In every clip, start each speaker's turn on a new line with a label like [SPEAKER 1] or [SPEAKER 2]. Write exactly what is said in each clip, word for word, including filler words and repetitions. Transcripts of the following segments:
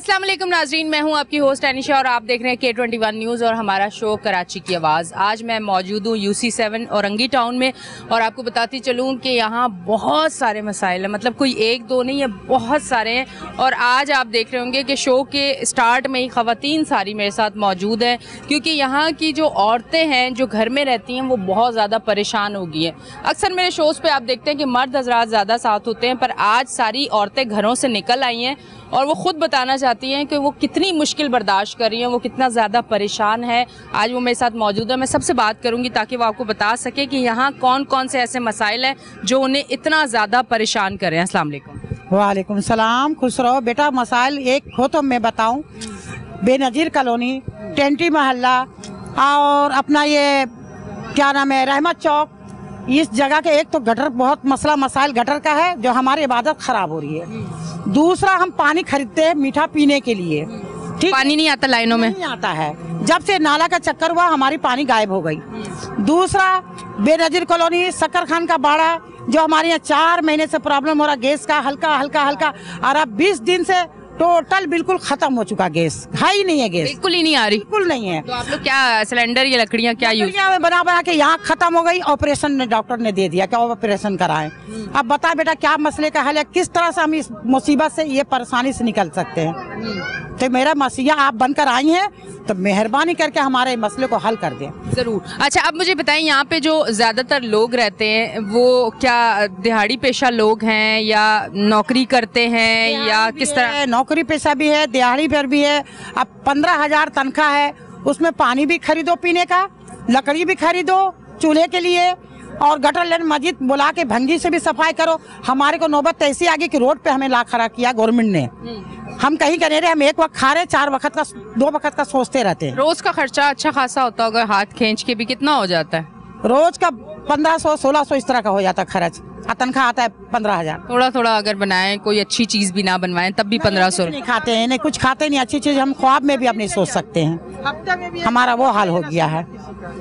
[SPEAKER 1] अस्सलाम वालेकुम नाजरीन, मैं हूं आपकी होस्ट एनिशा और आप देख रहे हैं के ट्वेंटी वन न्यूज़ और हमारा शो कराची की आवाज़। आज मैं मौजूद हूं यूसी सेवन औरंगी टाउन में और आपको बताती चलूं कि यहाँ बहुत सारे मसाइल हैं, मतलब कोई एक दो नहीं है, बहुत सारे हैं। और आज आप देख रहे होंगे कि शो के स्टार्ट में ही ख़वातीन सारी मेरे साथ मौजूद हैं, क्योंकि यहाँ की जो औरतें हैं जो घर में रहती हैं वो बहुत ज़्यादा परेशान हो गई हैं। अक्सर मेरे शोज़ पर आप देखते हैं कि मर्द हजरात ज़्यादा साथ होते हैं, पर आज सारी औरतें घरों से निकल आई हैं और वो खुद बताना चाहती हैं कि वो कितनी मुश्किल बर्दाश्त कर रही हैं, वो कितना ज़्यादा परेशान है। आज वो मेरे साथ मौजूद है, मैं सबसे बात करूंगी ताकि वो आपको बता सके कि यहाँ कौन कौन से ऐसे मसाइल हैं जो उन्हें इतना ज़्यादा परेशान कर रहे हैं। अस्सलाम वालेकुम।
[SPEAKER 2] वालेकुम सलाम, खुश रहो बेटा। मसाइल एक हो तो मैं बताऊं, बेनज़ीर कॉलोनी, टेंटी मोहल्ला और अपना ये क्या नाम है रहमत चौक, इस जगह के एक तो गटर बहुत मसला मसाइल गटर का है जो हमारी इबादत ख़राब हो रही है। दूसरा, हम पानी खरीदते हैं मीठा पीने के लिए, ठीक, पानी नहीं आता लाइनों में, नहीं आता है। जब से नाला का चक्कर हुआ हमारी पानी गायब हो गई। दूसरा, बेनज़ीर कॉलोनी शक्कर खान का बाड़ा, जो हमारे यहाँ चार महीने से प्रॉब्लम हो रहा गैस का, हल्का हल्का हल्का, और अब बीस दिन से टोटल बिल्कुल खत्म हो चुका, गैस है ही नहीं है, गैस
[SPEAKER 1] बिल्कुल ही नहीं आ रही,
[SPEAKER 2] बिल्कुल नहीं है।
[SPEAKER 1] तो आप लोग क्या सिलेंडर या लकड़ियाँ क्या यूज
[SPEAKER 2] बना बना के यहाँ खत्म हो गई। ऑपरेशन ने डॉक्टर ने दे दिया कि ऑपरेशन कराएं। अब बता बेटा क्या मसले का हल है, किस तरह से हम इस मुसीबत से, ये परेशानी से निकल सकते हैं। तो मेरा मसीहा आप बनकर आई हैं तो मेहरबानी करके हमारे मसले को हल कर दें।
[SPEAKER 1] ज़रूर। अच्छा, अब मुझे बताएं, यहाँ पे जो ज़्यादातर लोग रहते हैं वो क्या दिहाड़ी पेशा लोग हैं या नौकरी करते हैं या किस तरह?
[SPEAKER 2] नौकरी पेशा भी है, दिहाड़ी पर भी है। अब पंद्रह हजार तनख्वाह है, उसमें पानी भी खरीदो पीने का, लकड़ी भी खरीदो चूल्हे के लिए, और गटर लाइन मस्जिद बुला के भंगी से भी सफाई करो। हमारे को नौबत ऐसी आ गई कि रोड पे हमें ला खड़ा किया गवर्नमेंट ने। हम कहीं का नहीं रहे, हम एक वक्त खा रहे, चार वक्त का, दो वक्त का सोचते रहते हैं।
[SPEAKER 1] रोज का खर्चा अच्छा खासा होता होगा, हाथ खींच के भी कितना हो जाता है?
[SPEAKER 2] रोज का पंद्रह सौ सोलह सौ इस तरह का हो जाता है खर्च। तनख्वाह आता है पंद्रह हजार।
[SPEAKER 1] थोड़ा थोड़ा अगर बनाएं, कोई अच्छी चीज भी ना बनवाएं तब भी पंद्रह सौ
[SPEAKER 2] नहीं खाते हैं, नहीं कुछ खाते नहीं, अच्छी चीज हम ख्वाब में भी अब नहीं सोच सकते हैं। हमारा वो हाल हो गया है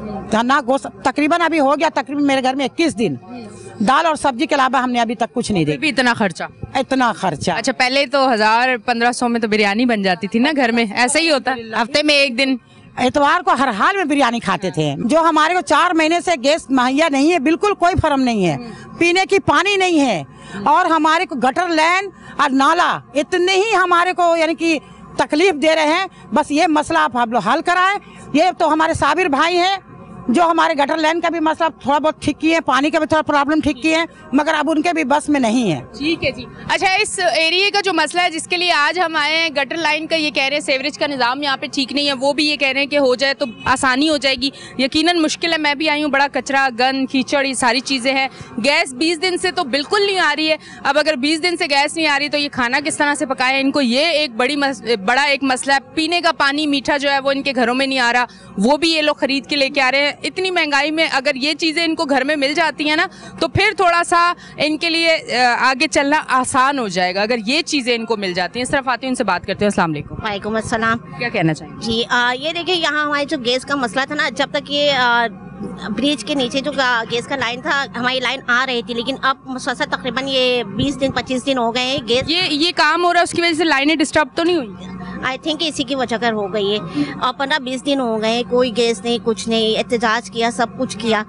[SPEAKER 2] ना। गोश्त तकरीबन अभी हो गया, तकरीबन मेरे घर में इक्कीस दिन दाल और सब्जी के अलावा हमने अभी तक कुछ नहीं देखा।
[SPEAKER 1] भी इतना खर्चा,
[SPEAKER 2] इतना खर्चा।
[SPEAKER 1] अच्छा, पहले तो हजार पंद्रह सौ में तो बिरयानी बन जाती थी ना घर में, ऐसा ही होता है। हफ्ते में एक दिन
[SPEAKER 2] इतवार को हर हाल में बिरयानी खाते थे। जो हमारे को चार महीने से गैस मुहैया नहीं है, बिल्कुल कोई फर्म नहीं है, पीने की पानी नहीं है, और हमारे को गटर लाइन और नाला इतने ही हमारे को यानी कि तकलीफ दे रहे हैं। बस ये मसला आप हम लोग हल कराएं। ये तो हमारे साबिर भाई हैं जो हमारे गटर लाइन का भी मसला थोड़ा बहुत ठीक किए, पानी का भी थोड़ा प्रॉब्लम ठीक किए, मगर अब उनके भी बस में नहीं है।
[SPEAKER 1] ठीक है जी। अच्छा, इस एरिया का जो मसला है जिसके लिए आज हम आए हैं, गटर लाइन का, ये कह रहे हैं सेवरेज का निज़ाम यहाँ पे ठीक नहीं है, वो भी ये कह रहे हैं कि हो जाए तो आसानी हो जाएगी। यकीनन मुश्किल है, मैं भी आई हूँ, बड़ा कचरा, गंद, कीचड़, ये सारी चीज़ें हैं। गैस बीस दिन से तो बिल्कुल नहीं आ रही है। अब अगर बीस दिन से गैस नहीं आ रही तो ये खाना किस तरह से पकाएं इनको, ये एक बड़ी मस, बड़ा एक मसला है। पीने का पानी मीठा जो है वो इनके घरों में नहीं आ रहा, वो भी ये लोग खरीद के लेके आ रहे हैं। इतनी महंगाई में अगर ये चीज़ें इनको घर में मिल जाती हैं ना तो फिर थोड़ा सा इनके लिए आगे चलना आसान हो जाएगा, अगर ये चीज़ें इनको मिल जाती हैं। इस तरफ आती हूँ, उनसे बात करते हैं। अस्सलाम वालेकुम।
[SPEAKER 3] वालेकुम अस्सलाम।
[SPEAKER 1] क्या कहना चाहिए
[SPEAKER 3] जी? आ, ये देखिए, यहाँ हमारे जो गैस का मसला था ना, जब तक ये आ, ब्रिज के नीचे जो गैस का लाइन था, हमारी लाइन आ रही थी, लेकिन अब तकरीबन ये बीस दिन पच्चीस दिन हो गए हैं गैस
[SPEAKER 1] ये ये काम हो रहा है, उसकी वजह से लाइनें डिस्टर्ब तो नहीं हुई?
[SPEAKER 3] आई थिंक इसी की वजह कर हो गई है। और पंद्रह बीस दिन हो गए, कोई गैस नहीं, कुछ नहीं, एहतजाज किया, सब कुछ किया।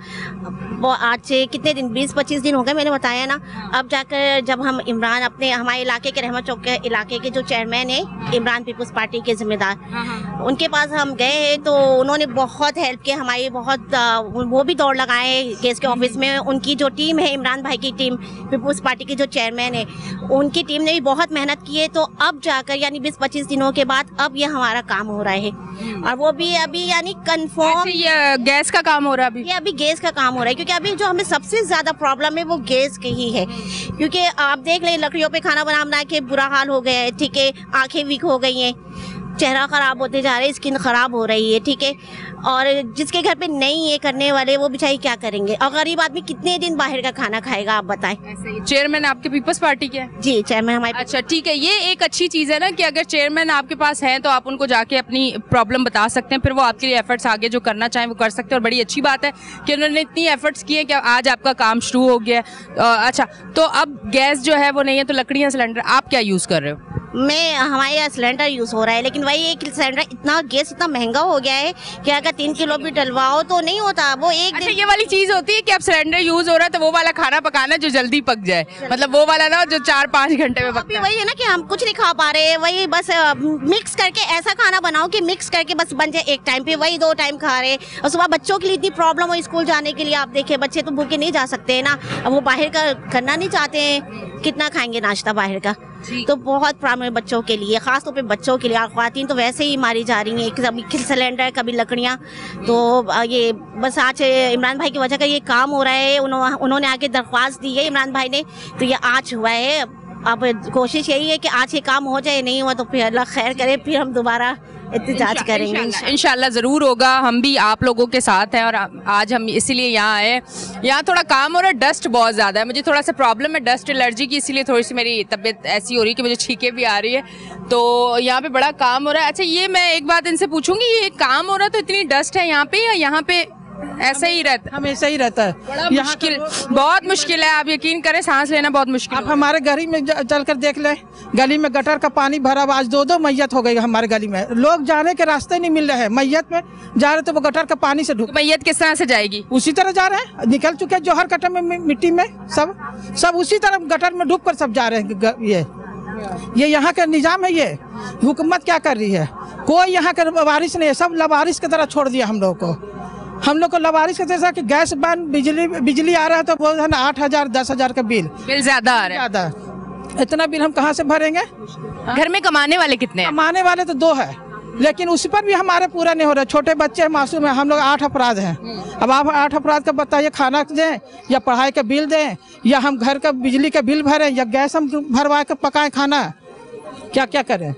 [SPEAKER 3] वो आज से कितने दिन, बीस पच्चीस दिन हो गए, मैंने बताया ना। अब जाकर जब हम इमरान, अपने हमारे इलाके के, रहमत चौक के इलाके के जो चेयरमैन है, इमरान पीपल्स पार्टी के जिम्मेदार, उनके पास हम गए हैं तो उन्होंने बहुत हेल्प किया हमारी, बहुत वो भी दौड़ लगाए गैस के ऑफिस में। उनकी जो टीम है, इमरान भाई की टीम, पीपल्स पार्टी के जो चेयरमैन है, उनकी टीम ने भी बहुत मेहनत की है। तो अब जाकर यानी बीस पच्चीस दिनों के बाद अब ये हमारा काम हो रहा है, और वो भी अभी यानी कंफर्म।
[SPEAKER 1] ये गैस का काम हो रहा है अभी?
[SPEAKER 3] ये अभी गैस का काम हो रहा है, क्योंकि अभी जो हमें सबसे ज्यादा प्रॉब्लम है वो गैस की ही है। क्योंकि आप देख लें, लकड़ियों पे खाना बना बना के बुरा हाल हो गया है, ठीक है, आंखें वीक हो गई हैं, चेहरा खराब होते जा रहे हैं, स्किन खराब हो रही है, ठीक है। और जिसके घर पे नहीं है करने वाले, वो बेचारे क्या करेंगे, और गरीब आदमी कितने दिन बाहर का खाना खाएगा, आप बताएं।
[SPEAKER 1] चेयरमैन आपके पीपल्स पार्टी के हैं?
[SPEAKER 3] जी, चेयरमैन हमारे।
[SPEAKER 1] अच्छा, ठीक है, ये एक अच्छी चीज़ है ना कि अगर चेयरमैन आपके पास हैं तो आप उनको जाके अपनी प्रॉब्लम बता सकते हैं, फिर वो आपके लिए एफर्ट्स आगे जो करना चाहें वो कर सकते हैं। और बड़ी अच्छी बात है कि उन्होंने इतनी एफर्ट्स किए कि आज आपका काम शुरू हो गया है। अच्छा, तो अब गैस जो है वो नहीं है तो लकड़ियाँ, सिलेंडर आप क्या यूज़ कर रहे हो?
[SPEAKER 3] मैं हमारे यहाँ सिलेंडर यूज़ हो रहा है, लेकिन वही एक सिलेंडर इतना गैस इतना महंगा हो गया है कि अगर तीन किलो भी डलवाओ तो नहीं होता वो एक
[SPEAKER 1] अच्छा,
[SPEAKER 3] दिन।
[SPEAKER 1] ये वाली चीज होती है कि अब सिलेंडर यूज हो रहा है तो वो वाला खाना पकाना जो जल्दी पक जाए, मतलब वो वाला ना जो चार पाँच घंटे में
[SPEAKER 3] अभी
[SPEAKER 1] पकता है।
[SPEAKER 3] वही है ना कि हम कुछ नहीं खा पा रहे, वही बस मिक्स करके ऐसा खाना बनाओ कि मिक्स करके बस बन जाए एक टाइम पे, वही दो टाइम खा रहे। और सुबह बच्चों के लिए इतनी प्रॉब्लम हो स्कूल जाने के लिए, आप देखिए बच्चे तो भूखे नहीं जा सकते हैं ना, अब वो बाहर का करना नहीं चाहते हैं, कितना खाएंगे नाश्ता बाहर का। तो बहुत प्रॉब्लम है बच्चों के लिए, खास तौर पे बच्चों के लिए। और ख्वातीन तो वैसे ही मारी जा रही हैं, कभी सिलेंडर कभी लकड़ियाँ। तो ये बस आज इमरान भाई की वजह का ये काम हो रहा है, उन्होंने उन्होंने आगे दरख्वास्त दी है इमरान भाई ने, तो ये आज हुआ है। अब कोशिश यही है कि आज ये काम हो जाए, नहीं हुआ तो फिर अल्लाह खैर करे, फिर हम दोबारा एहतजाज करेंगे।
[SPEAKER 1] इंशाल्लाह ज़रूर होगा, हम भी आप लोगों के साथ हैं। और आज हम इसीलिए यहाँ आए, यहाँ थोड़ा काम हो रहा है, डस्ट बहुत ज़्यादा है, मुझे थोड़ा सा प्रॉब्लम है डस्ट एलर्जी की, इसीलिए थोड़ी सी मेरी तबीयत ऐसी हो रही है कि मुझे छींके भी आ रही है। तो यहाँ पे बड़ा काम हो रहा है। अच्छा, ये मैं एक बात इनसे पूछूंगी, ये काम हो रहा है तो इतनी डस्ट है यहाँ पे, या यहाँ पे ऐसा ही रहता है?
[SPEAKER 2] हमेशा ही रहता है,
[SPEAKER 1] बड़ा मुश्किल, बहुत मुश्किल है, आप यकीन करें सांस लेना बहुत मुश्किल।
[SPEAKER 2] आप हमारे गली में चल कर देख लें, गली में गटर का पानी भरा हुआ, आज दो दो मैयत हो गई हमारे गली में, लोग जाने के रास्ते नहीं मिल रहे हैं, मैयत में जा रहे तो वो गटर का पानी से ढुक।
[SPEAKER 1] मैयत किस तरह से जाएगी?
[SPEAKER 2] उसी तरह जा रहे हैं, निकल चुके हैं जोहर कटर में मिट्टी में, सब सब उसी तरह गटर में डूब कर सब जा रहे हैं। ये ये यहाँ का निजाम है, ये हुकूमत क्या कर रही है? कोई यहाँ का वारिस नहीं है, सब लवारिस की तरह छोड़ दिया हम लोग को। हम लोग को लवारिस के जैसा कि गैस बंद, बिजली बिजली आ रहा है तो वो है ना आठ हजार दस हजार का बिल
[SPEAKER 1] बिल ज्यादा आ रहा है।
[SPEAKER 2] ज्यादा, इतना बिल हम कहाँ से भरेंगे?
[SPEAKER 1] घर में कमाने वाले कितने हैं?
[SPEAKER 2] कमाने वाले तो दो है, लेकिन उस पर भी हमारे पूरा नहीं हो रहा। छोटे बच्चे मासूम है, हम लोग आठ अपराध हैं। अब आप आठ अपराध का बताइए, खाना दें या पढ़ाई का बिल दें या हम घर का बिजली का बिल भरें या गैस हम भरवा कर पकाएं खाना, क्या क्या करें?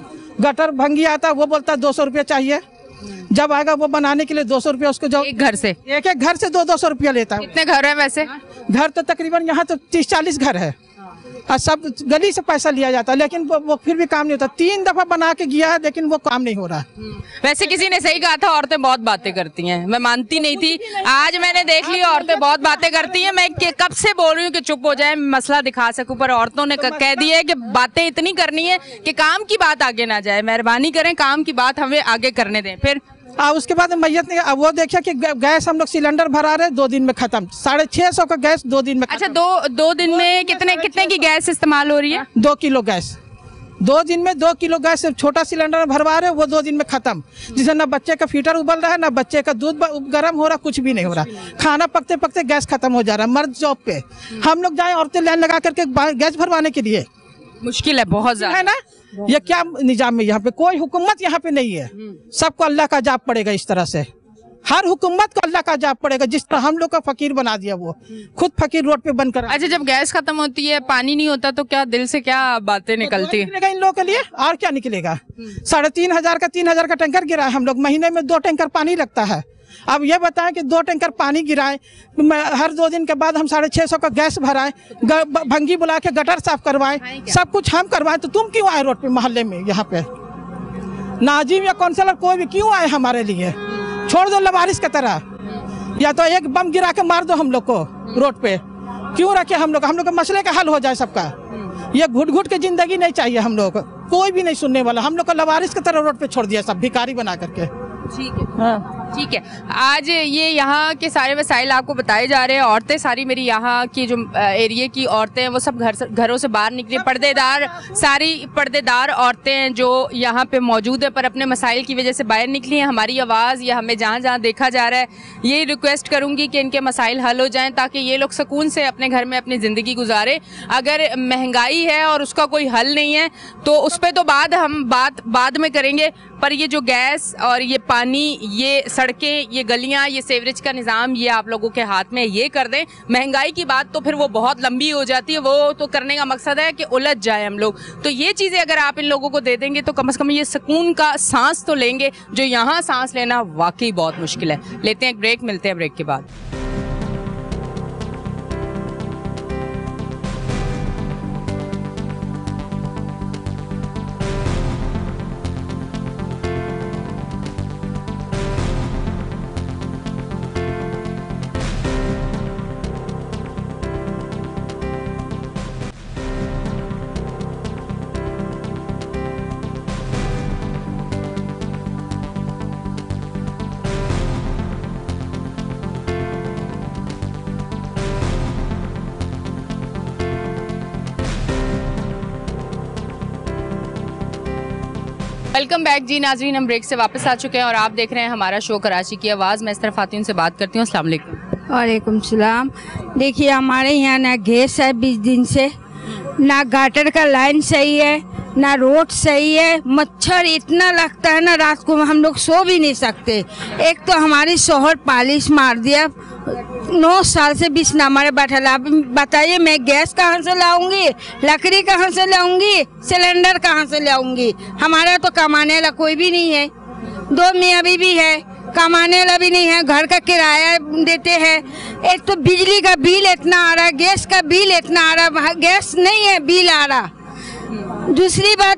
[SPEAKER 2] गटर भंगी आता है, वो बोलता है दो सौ रुपया चाहिए, जब आएगा वो बनाने के लिए दो सौ रुपया उसको, जो
[SPEAKER 1] एक घर से
[SPEAKER 2] एक एक घर से दो दो सौ रुपया लेता है।
[SPEAKER 1] कितने घर है वैसे?
[SPEAKER 2] घर तो तकरीबन यहाँ तो तीस चालीस घर है और सब गली से पैसा लिया जाता है, लेकिन वो, वो फिर भी काम नहीं होता। तीन दफा बना के गया है लेकिन वो काम नहीं हो रहा।
[SPEAKER 1] वैसे किसी ने सही कहा था, औरतें बहुत बातें करती हैं, मैं मानती नहीं थी, आज मैंने देख लिया औरतें बहुत बातें करती हैं। मैं कब से बोल रही हूँ कि चुप हो जाए, मसला दिखा सकूं, पर औरतों ने कह दिया है कि बातें इतनी करनी है कि काम की बात आगे ना जाए। मेहरबानी करें, काम की बात हमें आगे करने दें। फिर
[SPEAKER 2] आ, उसके बाद मैयत ने वो देखा कि गैस हम लोग सिलेंडर भरा रहे, दो दिन में खत्म, साढ़े छह सौ का गैस दो दिन में खत्म।
[SPEAKER 1] अच्छा, दो दो दिन में कितने कितने की गैस इस्तेमाल हो रही है?
[SPEAKER 2] दो किलो गैस, दो दिन में दो किलो गैस छोटा सिलेंडर भरवा रहे, वो दो दिन में खत्म। जिससे ना बच्चे का फीटर उबल रहा है, ना बच्चे का दूध गर्म हो रहा, कुछ भी नहीं हो रहा। खाना पकते पकते गैस खत्म हो जा रहा है। मर्द जॉब पे, हम लोग जाए औरतें लाइन लगा करके गैस भरवाने के लिए,
[SPEAKER 1] मुश्किल है बहुत ज्यादा,
[SPEAKER 2] है ना? ये क्या निजाम है? यहाँ पे कोई हुकूमत यहाँ पे नहीं है, सबको अल्लाह का जाप पड़ेगा। इस तरह से हर हुकूमत को अल्लाह का जाप पड़ेगा, जिस तरह हम लोग का फकीर बना दिया, वो खुद फकीर रोड पे बनकर।
[SPEAKER 1] अच्छा, जब गैस खत्म होती है, पानी नहीं होता, तो क्या दिल से क्या बातें निकलती है?
[SPEAKER 2] निकलेगा इन लोगों के लिए, और क्या निकलेगा? साढ़े तीन हजार का तीन हजार का टैंकर गिरा है, हम लोग महीने में दो टैंकर पानी लगता है। अब ये बताएं कि दो टैंकर पानी गिराएं, हर दो दिन के बाद हम साढ़े छह सौ का गैस भराएं, भंगी बुला के गटर साफ करवाएं, सब कुछ हम करवाएं, तो तुम क्यों आए रोड पे, मोहल्ले में? यहाँ पे नाजिम या काउंसलर कोई भी क्यों आए हमारे लिए? छोड़ दो लवारिस की तरह, या तो एक बम गिरा के मार दो हम लोग को रोड पे, क्यों रखे हम लोग? हम लोग का मसले का हल हो जाए सबका। ये घुट घुट के जिंदगी नहीं चाहिए हम लोग को, कोई भी नहीं सुनने वाला। हम लोग को लवारिस की तरह रोड पे छोड़ दिया, सब भिखारी बना करके।
[SPEAKER 1] ठीक है, हाँ ठीक है। आज ये यहाँ के सारे वसाइल आपको बताए जा रहे हैं। औरतें सारी मेरी यहाँ की जो एरिया की औरतें हैं वो सब घर से, घरों से बाहर निकली, पर्देदार, सारी पर्देदार औरतें हैं जो यहाँ पे मौजूद है, पर अपने मसाइल की वजह से बाहर निकली हैं। हमारी आवाज़ या हमें जहाँ जहाँ देखा जा रहा है, ये रिक्वेस्ट करूँगी कि इनके मसाइल हल हो जाएँ, ताकि ये लोग सुकून से अपने घर में अपनी ज़िंदगी गुजारे। अगर महंगाई है और उसका कोई हल नहीं है तो उस पर तो बाद हम बात बाद में करेंगे, पर ये जो गैस और ये पानी, ये सड़कें, ये गलियां, ये सेवरेज का निज़ाम, ये आप लोगों के हाथ में, ये कर दें। महंगाई की बात तो फिर वो बहुत लंबी हो जाती है, वो तो करने का मकसद है कि उलझ जाए हम लोग। तो ये चीज़ें अगर आप इन लोगों को दे देंगे तो कम से कम ये सुकून का सांस तो लेंगे, जो यहाँ सांस लेना वाकई बहुत मुश्किल है। लेते हैं एक ब्रेक, मिलते हैं ब्रेक के बाद। वेलकम बैक जी नाजरीन, हम ब्रेक से वापस आ चुके हैं और आप देख रहे हैं हमारा शो कराची की आवाज़। मैं इस तरफ आती हूँ, उनसे बात करती हूँ। अस्सलाम वालेकुम।
[SPEAKER 4] वालेकुम सलाम। देखिए हमारे यहाँ ना गैस है बीस दिन से, ना गाटर का लाइन सही है, ना रोड सही है। मच्छर इतना लगता है ना, रात को हम लोग सो भी नहीं सकते। एक तो हमारी शोहर पालिश मार दिया, नौ साल से बिस्ना में बैठा। आप बताइए मैं गैस कहाँ से लाऊंगी, लकड़ी कहाँ से लाऊंगी, सिलेंडर कहाँ से लाऊंगी। हमारा तो कमाने वाला कोई भी नहीं है, दो मियाँ बीवी है, कमाने वाला भी नहीं है, घर का किराया देते हैं। एक तो बिजली का बिल इतना आ रहा है, गैस का बिल इतना आ रहा, गैस नहीं है बिल आ रहा। दूसरी बात,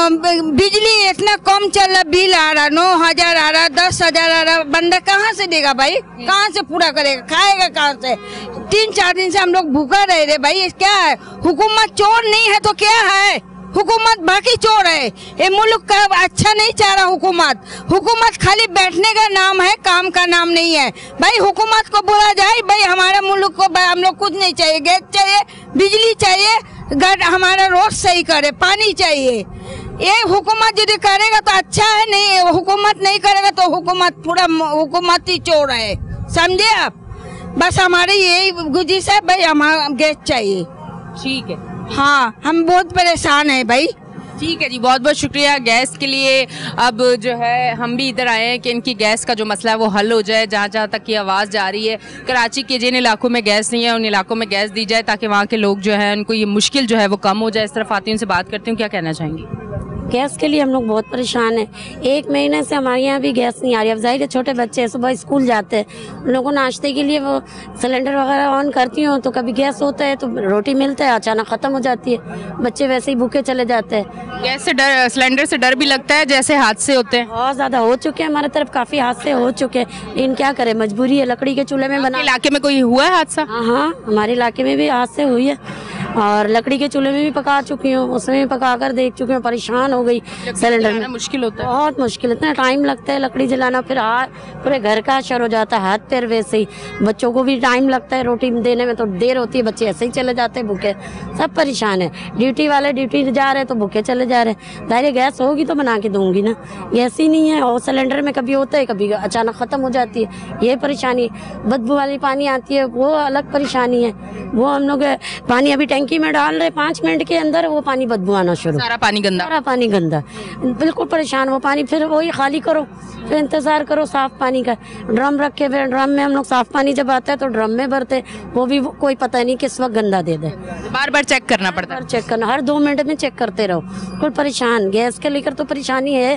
[SPEAKER 4] बिजली इतना कम चल रहा, बिल आ रहा नौ हजार आ रहा, दस हजार आ रहा। बंदा कहाँ से देगा भाई, कहाँ से पूरा करेगा, खाएगा कहाँ से। तीन चार दिन से हम लोग भूखा रह रहे भाई। क्या है, हुकूमत चोर नहीं है तो क्या है, हुकूमत बाकी चोर है। ये मुल्क का अच्छा नहीं चाह रहा हुकूमत। हुकूमत खाली बैठने का नाम है, काम का नाम नहीं है भाई। हुकूमत को बोला जाए भाई हमारा मुल्क को, हम लोग कुछ नहीं चाहिए, गैस चाहिए, बिजली चाहिए, हमारा रोड सही करे, पानी चाहिए। ये हुकूमत यदि करेगा तो अच्छा है, नहीं हुकूमत नहीं करेगा तो हुकूमत पूरा हुकूमत ही चोर है, समझे आप। बस हमारी यही गुजारिश है भाई, हमारा गैस चाहिए।
[SPEAKER 1] ठीक है,
[SPEAKER 4] हाँ हम बहुत परेशान है भाई।
[SPEAKER 1] ठीक है जी, बहुत बहुत शुक्रिया गैस के लिए। अब जो है हम भी इधर आए हैं कि इनकी गैस का जो मसला है वो हल हो जाए। जहाँ जहाँ तक की आवाज़ जा रही है, कराची के जिन इलाकों में गैस नहीं है उन इलाकों में गैस दी जाए, ताकि वहाँ के लोग जो है उनको ये मुश्किल जो है वो कम हो जाए। इस तरफ आती हूँ, उनसे बात करती हूँ, क्या कहना चाहेंगी।
[SPEAKER 5] गैस के लिए हम लोग बहुत परेशान हैं। एक महीने से हमारे यहाँ भी गैस नहीं आ रही। अब जाहिर है छोटे बच्चे सुबह स्कूल जाते हैं, उन लोगों को नाश्ते के लिए वो सिलेंडर वगैरह ऑन करती हूँ तो कभी गैस होता है तो रोटी मिलता है, अचानक ख़त्म हो जाती है, बच्चे वैसे ही भूखे चले जाते हैं।
[SPEAKER 1] गैस से डर, सिलेंडर से डर भी लगता है, जैसे हादसे होते हैं
[SPEAKER 5] बहुत ज़्यादा हो चुके हैं, हमारे तरफ काफ़ी हादसे हो चुके हैं, लेकिन क्या करें, मजबूरी है, लकड़ी के चूल्हे में बना।
[SPEAKER 1] इलाके में कोई हुआ है हादसा?
[SPEAKER 5] हाँ हाँ हमारे इलाके में भी हादसे हुई है, और लकड़ी के चूल्हे में भी पका चुकी हूँ, उसमें भी पका कर देख चुकी हूँ, परेशान हो गई। सिलेंडर में
[SPEAKER 1] मुश्किल होता है,
[SPEAKER 5] बहुत मुश्किल, इतना टाइम लगता है लकड़ी जलाना, फिर हाथ पूरे घर का असर हो जाता है, हाथ पैर वैसे ही, बच्चों को भी टाइम लगता है, रोटी देने में तो देर होती है, बच्चे ऐसे ही चले जाते हैं भूखे, सब परेशान है। ड्यूटी वाले ड्यूटी जा रहे हैं तो भूखे चले जा रहे हैं। दायरे गैस होगी तो बना के दूंगी ना, गैस ही नहीं है, और सिलेंडर में कभी होता है कभी अचानक ख़त्म हो जाती है, ये परेशानी। बदबू वाली पानी आती है वो अलग परेशानी है, वो हम लोग पानी अभी टैंकी में डाल रहे, पाँच मिनट के अंदर वो पानी बदबू आना शुरू,
[SPEAKER 1] सारा पानी गंदा,
[SPEAKER 5] सारा पानी गंदा, बिल्कुल परेशान। वो पानी फिर वही खाली करो, फिर इंतजार करो साफ पानी का। ड्रम रखे, फिर ड्रम में हम लोग साफ पानी जब आता है तो ड्रम में भरते, वो भी कोई पता नहीं किस वक्त गंदा दे दे,
[SPEAKER 1] बार बार चेक करना पड़ता है।
[SPEAKER 5] चेक करना, हर दो मिनट में चेक करते रहो, बिल्कुल परेशान। गैस के लेकर तो परेशानी है,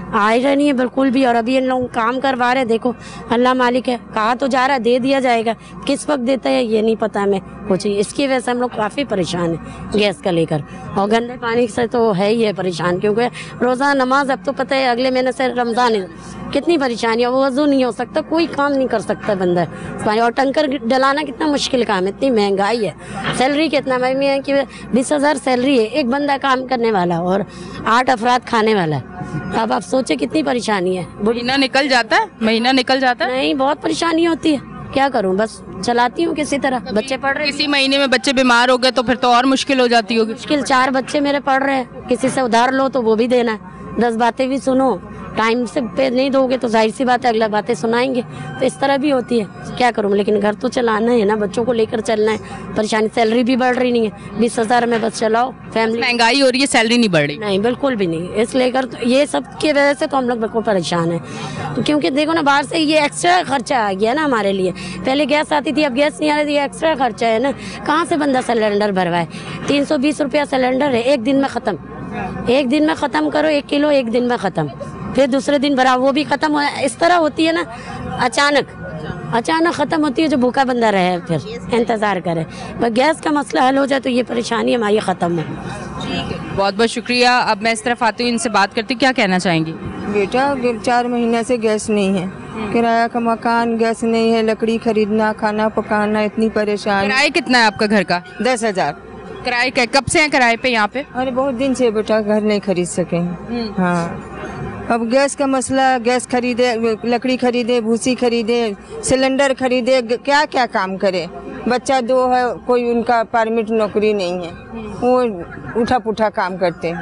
[SPEAKER 5] आई नहीं है बिल्कुल भी। और अभी इन लोग काम करवा रहे, देखो अल्लाह मालिक है, कहा तो जा रहा है दे दिया जाएगा, किस वक्त देता है ये नहीं पता हमें कुछ। इसकी वजह से हम लोग काफ़ी परेशान हैं गैस का लेकर, और गंदे पानी से तो है ही है परेशान, क्योंकि रोज़ा नमाज, अब तो पता है अगले महीने से रमज़ान है, कितनी परेशानी है, वो वजू नहीं हो सकता, कोई काम नहीं कर सकता बंदा पानी। और टंकर डलाना कितना मुश्किल काम है, इतनी महंगाई है, सैलरी कितना महंगी है कि बीस हज़ार सैलरी है, एक बंदा काम करने वाला और आठ अफराद खाने वाला है। अब आप सोचे कितनी परेशानी है।
[SPEAKER 1] महीना निकल जाता है, महीना निकल जाता है,
[SPEAKER 5] नहीं बहुत परेशानी होती है, क्या करूं, बस चलाती हूँ किसी तरह। बच्चे पढ़ रहे हैं,
[SPEAKER 1] इसी महीने में बच्चे बीमार हो गए तो फिर तो और मुश्किल हो जाती होगी।
[SPEAKER 5] मुश्किल, चार बच्चे मेरे पढ़ रहे हैं, किसी से उधार लो तो वो भी देना है, दस बातें भी सुनो, टाइम से पे नहीं दोगे तो जाहिर सी बात है अगला बातें सुनाएंगे, तो इस तरह भी होती है। क्या करूँ, लेकिन घर तो चलाना है ना, बच्चों को लेकर चलना है, परेशानी। सैलरी भी बढ़ रही नहीं है, बीस हजार में बस चलाओ फैमिली,
[SPEAKER 1] महंगाई हो रही है, सैलरी नहीं बढ़ रही।
[SPEAKER 5] नहीं बिल्कुल भी नहीं, इस लेकर तो ये सब की वजह से तो हम लोग बिल्कुल परेशान है। तो क्योंकि देखो ना, बाहर से ये एक्स्ट्रा खर्चा आ गया ना हमारे लिए, पहले गैस आती थी अब गैस नहीं आ रही, ये एक्स्ट्रा खर्चा है ना, कहाँ से बंदा सिलेंडर भरवाए। तीन सौ बीस रुपया सिलेंडर है, एक दिन में ख़त्म, एक दिन में ख़त्म करो, एक किलो एक दिन में ख़त्म, फिर दूसरे दिन भरा वो भी खत्म हो। इस तरह होती है ना, अचानक अचानक ख़त्म होती है, जो भूखा बंदा रहे फिर इंतज़ार करे। पर गैस का मसला हल हो जाए तो ये परेशानी हमारी ख़त्म हो।
[SPEAKER 1] ठीक है, बहुत बहुत शुक्रिया। अब मैं इस तरफ आती हूँ, इनसे बात करती हूँ, क्या कहना चाहेंगी।
[SPEAKER 6] बेटा चार महीने से गैस नहीं है, किराया का मकान, गैस नहीं है, लकड़ी खरीदना, खाना पकाना, इतनी परेशान।
[SPEAKER 1] किराया कितना है आपका घर का?
[SPEAKER 6] दस हजार
[SPEAKER 1] किराए का? कब से है किराए पे यहाँ पे?
[SPEAKER 6] अरे बहुत दिन से बेटा घर नहीं खरीद सके हैं। हाँ, अब गैस का मसला, गैस खरीदे, लकड़ी खरीदे, भूसी खरीदे, सिलेंडर खरीदे, क्या क्या काम करे। बच्चा दो है, कोई उनका परमिट नौकरी नहीं है, वो उठा पुठा काम करते हैं।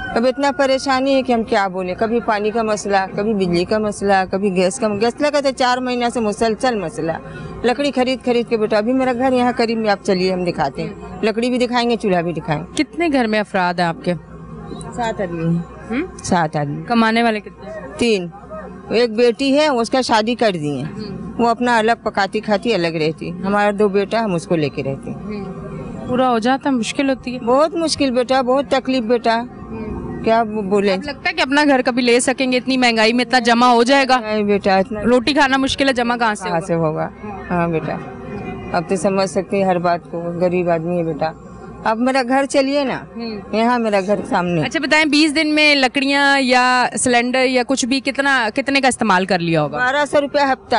[SPEAKER 6] अब इतना परेशानी है कि हम क्या बोले। कभी पानी का मसला, कभी बिजली का मसला, कभी गैस का। गैस लगा था चार महीना से मुसलसल मसला। लकड़ी खरीद खरीद के बेटा, अभी मेरा घर यहाँ करीब में, आप चलिए हम दिखाते हैं। लकड़ी भी दिखाएंगे, चूल्हा भी दिखाएंगे।
[SPEAKER 1] कितने घर में अफराद हैं आपके?
[SPEAKER 6] सात आदमी हैं। सात आदमी।
[SPEAKER 1] कमाने वाले कितने?
[SPEAKER 6] तीन। एक बेटी है, उसका शादी कर दी है, वो अपना अलग पकाती खाती अलग रहती। हमारा दो बेटा, हम उसको लेके रहते हैं।
[SPEAKER 1] पूरा हो जाता, मुश्किल होती है?
[SPEAKER 6] बहुत मुश्किल बेटा, बहुत तकलीफ बेटा, क्या बोले।
[SPEAKER 1] अब लगता है कि अपना घर कभी ले सकेंगे? इतनी महंगाई में इतना जमा हो जाएगा?
[SPEAKER 6] नहीं बेटा, इतना
[SPEAKER 1] रोटी खाना मुश्किल है, जमा कहाँ से
[SPEAKER 6] कहाँ से होगा। हाँ बेटा, अब तो समझ सकते हैं हर बात को, गरीब आदमी है बेटा। अब मेरा घर चलिए ना, यहाँ मेरा घर सामने।
[SPEAKER 1] अच्छा बताएं, बीस दिन में लकड़ियाँ या सिलेंडर या कुछ भी कितना कितने का इस्तेमाल कर लिया होगा?
[SPEAKER 6] बारह सौ रुपया हफ्ता।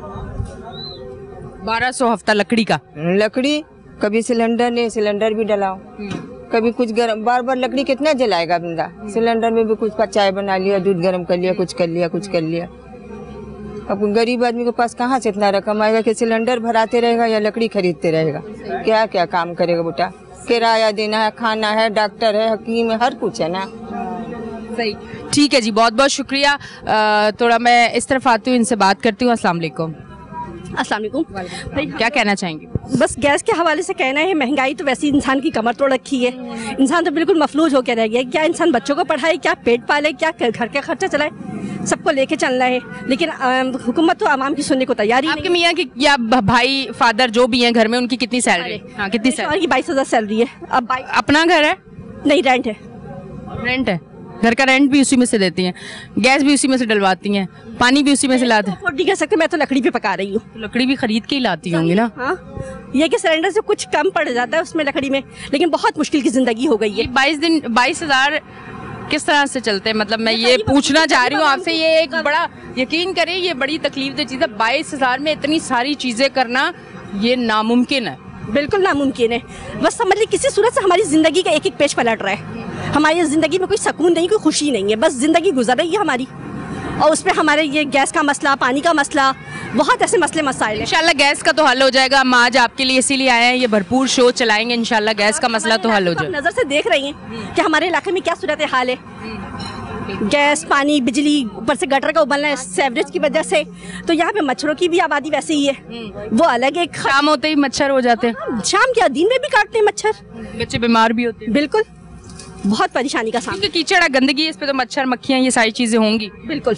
[SPEAKER 1] बारह सौ हफ्ता लकड़ी का?
[SPEAKER 6] लकड़ी, कभी सिलेंडर नहीं, सिलेंडर भी डलाओ, कभी कुछ गरम। बार बार लकड़ी कितना जलाएगा बंदा। सिलेंडर में भी कुछ चाय बना लिया, दूध गर्म कर लिया, कुछ कर लिया, कुछ कर लिया। अब गरीब आदमी के पास कहाँ से इतना रकम आएगा कि सिलेंडर भराते रहेगा या लकड़ी खरीदते रहेगा? क्या क्या काम करेगा बेटा? किराया देना है, खाना है, डॉक्टर है, हकीम है, हर कुछ है ना।
[SPEAKER 1] सही, ठीक है जी, बहुत बहुत शुक्रिया। अ, थोड़ा मैं इस तरफ आती हूँ, इनसे बात करती हूँ। अस्सलाम वालेकुम।
[SPEAKER 7] अस्सलाम वालेकुम।
[SPEAKER 1] क्या कहना चाहेंगे?
[SPEAKER 7] बस गैस के हवाले से कहना है, महंगाई तो वैसे इंसान की कमर तोड़ रखी है। इंसान तो बिल्कुल मफलूज होकर रह गया। क्या इंसान बच्चों को पढ़ाए, क्या पेट पाले, क्या घर का खर्चा चलाए, सबको लेके चलना है। लेकिन हुकूमत तो आवाम की सुनने को तैयार ही नहीं।
[SPEAKER 1] आपके मियाँ की या भाई फादर जो भी हैं घर में, उनकी कितनी सैलरी? हाँ, कितनी सैलरी?
[SPEAKER 7] बाईस हजार सैलरी है। अब
[SPEAKER 1] अपना घर है?
[SPEAKER 7] नहीं, रेंट है।
[SPEAKER 1] रेंट है? घर का रेंट भी उसी में से देती हैं, गैस भी उसी में से डलवाती हैं, पानी भी उसी में से लाते हैं?
[SPEAKER 7] अफोर्ड नहीं कर सकते, मैं तो लकड़ी पे पका रही हूँ।
[SPEAKER 1] तो लकड़ी भी खरीद के ही लाती होंगी ना?
[SPEAKER 7] हाँ, ये कि सिलेंडर से कुछ कम पड़ जाता है उसमें लकड़ी में, लेकिन बहुत मुश्किल की जिंदगी हो गई है।
[SPEAKER 1] बाईस दिन बाईस हजार किस तरह से चलते हैं? मतलब मैं ये पूछना चाह रही हूँ आपसे। ये एक बड़ा, यकीन करें, ये बड़ी तकलीफ दे चीज़ है। बाईस हजार में इतनी सारी चीजें करना, ये नामुमकिन है।
[SPEAKER 7] बिल्कुल नामुमकिन है। बस समझ लीजिए किसी सूरत से हमारी जिंदगी का एक एक पेज पलट रहा है। हमारी जिंदगी में कोई सुकून नहीं, कोई खुशी नहीं है, बस जिंदगी गुजर रही है हमारी। और उसमें हमारे ये गैस का मसला, पानी का मसला, बहुत ऐसे मसले मसाइल हैं।
[SPEAKER 1] इंशाल्लाह गैस का तो हल हो जाएगा। हम आज आपके लिए इसीलिए आए हैं, ये भरपूर शो चलाएंगे, इंशाल्लाह गैस का मसला तो हल हो जाएगा।
[SPEAKER 7] नजर से देख रही हैं कि हमारे इलाके में क्या सूरत हाल है। गैस, पानी, बिजली, ऊपर से गटर का उबलना है सीवरेज की वजह से। तो यहाँ पे मच्छरों की भी आबादी वैसे ही है, वो अलग एक।
[SPEAKER 1] शाम होते ही मच्छर हो जाते हैं।
[SPEAKER 7] शाम क्या, दिन में भी काटते हैं मच्छर।
[SPEAKER 1] बच्चे बीमार भी होते हैं।
[SPEAKER 7] बिल्कुल, बहुत परेशानी का सामना।
[SPEAKER 1] कीचड़ है, गंदगी है, इस पे तो मच्छर, मक्खियाँ, ये सारी चीजें होंगी।
[SPEAKER 7] बिल्कुल,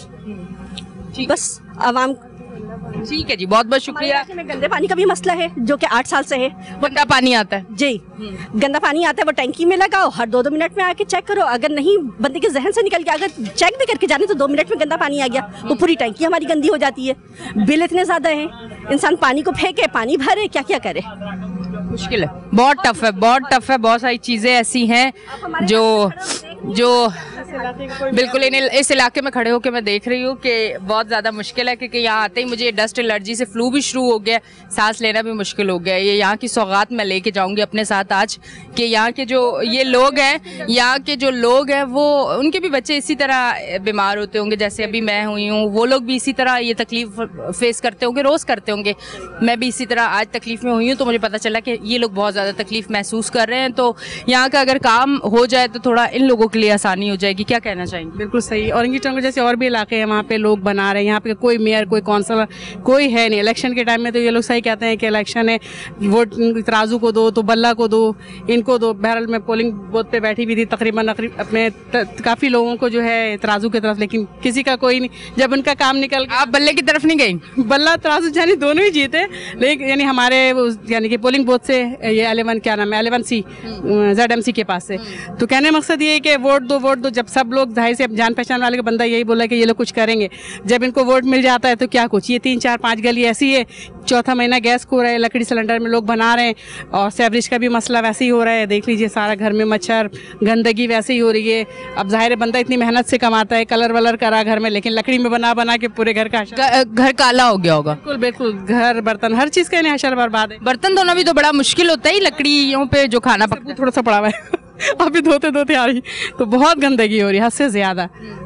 [SPEAKER 7] बस आवाम।
[SPEAKER 1] ठीक है जी, बहुत बहुत शुक्रिया।
[SPEAKER 7] में गंदे पानी का भी मसला है, जो कि आठ साल से है।
[SPEAKER 1] गंदा पानी आता है
[SPEAKER 7] जी, गंदा पानी आता है, वो टैंकी में लगाओ, हर दो दो मिनट में आके चेक करो। अगर नहीं बंदे के जहन से निकल गया, अगर चेक भी करके जाने तो दो मिनट में गंदा पानी आ गया, वो पूरी टैंकी हमारी गंदी हो जाती है। बिल इतने ज्यादा हैं, इंसान पानी को फेंके, पानी भरे, क्या क्या करे।
[SPEAKER 1] मुश्किल है, बहुत टफ है, बहुत टफ है। बहुत सारी चीजें ऐसी हैं जो जो बिल्कुल इन इस इलाके में खड़े होकर मैं देख रही हूँ कि बहुत ज़्यादा मुश्किल है, क्योंकि यहाँ आते ही मुझे डस्ट एलर्जी से फ्लू भी शुरू हो गया, सांस लेना भी मुश्किल हो गया। ये यहाँ की सौगात मैं लेके जाऊँगी अपने साथ आज, कि यहाँ के जो ये लोग हैं, यहाँ के जो लोग हैं, वो उनके भी बच्चे इसी तरह बीमार होते होंगे जैसे अभी मैं हुई हूँ। वो लोग भी इसी तरह ये तकलीफ फेस करते होंगे, रोज़ करते होंगे। मैं भी इसी तरह आज तकलीफ में हुई हूँ, तो मुझे पता चला कि ये लोग बहुत ज़्यादा तकलीफ महसूस कर रहे हैं। तो यहाँ का अगर काम हो जाए तो थोड़ा इन लोगों के लिए आसानी हो जाएगी। क्या कहना चाहेंगे?
[SPEAKER 8] बिल्कुल सही। औरंगी टाउन जैसे और भी इलाके हैं, वहाँ पे लोग बना रहे हैं। यहाँ पे कोई मेयर, कोई काउंसलर, कोई है नहीं। इलेक्शन के टाइम में तो ये लोग सही कहते हैं कि इलेक्शन है, वोट तराजू को दो, तो बल्ला को दो, इनको दो। बहरहाल मैं पोलिंग बूथ पे बैठी भी थी, तकरीबन अपने काफ़ी लोगों को जो है तराजू की तरफ, लेकिन किसी का कोई नहीं। जब उनका काम निकल गया।
[SPEAKER 1] आप बल्ले की तरफ नहीं गई?
[SPEAKER 8] बल्ला तराजू यानी दोनों ही जीते, लेकिन यानी हमारे यानी कि पोलिंग बूथ से ये एलेवन क्या नाम है eleven C Z M C के पास से। तो कहने मकसद ये है कि वोट दो वोट दो। जब सब लोग जाहिर से जान पहचान वाले का बंदा यही बोला कि ये लोग कुछ करेंगे, जब इनको वोट मिल जाता है तो क्या कुछ। ये तीन चार पाँच गली ऐसी है, चौथा महीना गैस को रहा है, लकड़ी सिलेंडर में लोग बना रहे हैं, और सेवरेज का भी मसला वैसे ही हो रहा है। देख लीजिए सारा घर में मच्छर, गंदगी वैसे ही हो रही है। अब जाहिर है बंदा इतनी मेहनत से कमाता है, कलर वलर करा घर में, लेकिन लकड़ी में बना बना के पूरे घर का
[SPEAKER 1] घर काला हो गया होगा।
[SPEAKER 8] बिल्कुल बिल्कुल, घर बर्तन हर चीज़ का हशर बर्बाद है।
[SPEAKER 1] बर्तन धोना भी तो बड़ा मुश्किल होता है लकड़ियों पे जो खाना पकता,
[SPEAKER 8] थोड़ा सा पड़ा हुआ है अभी धोते धोते आ रही, तो बहुत गंदगी हो रही है हद से ज़्यादा।